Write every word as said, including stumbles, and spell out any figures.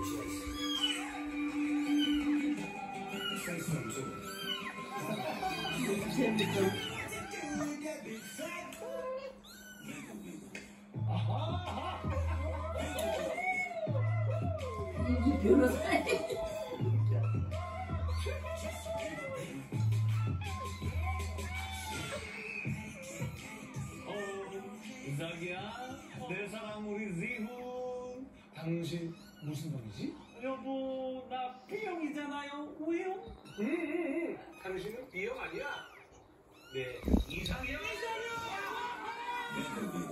이 변호사님. 자기야, 내 사랑 우리 지훈. 당신 무슨 놈이지? 여보, 나 B형이잖아요. O형? 응, 응, 응. 당신은 B형 아니야. 네, 이상형. 이상형.